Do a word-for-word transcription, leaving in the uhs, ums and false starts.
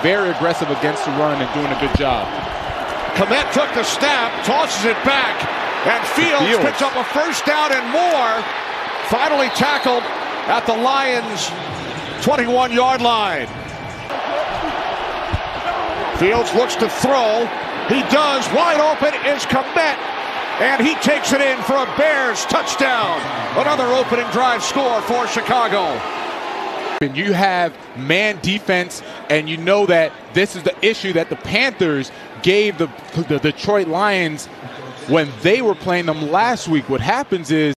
very aggressive against the run and doing a good job. Kmet took the snap, tosses it back, and Fields, Fields picks up a first down and more. Finally tackled at the Lions' twenty-one-yard line. Fields looks to throw. He does. Wide open is Kmet, and he takes it in for a Bears touchdown. Another opening drive score for Chicago. And you have man defense, and you know that this is the issue that the Panthers gave the, the Detroit Lions when they were playing them last week. What happens is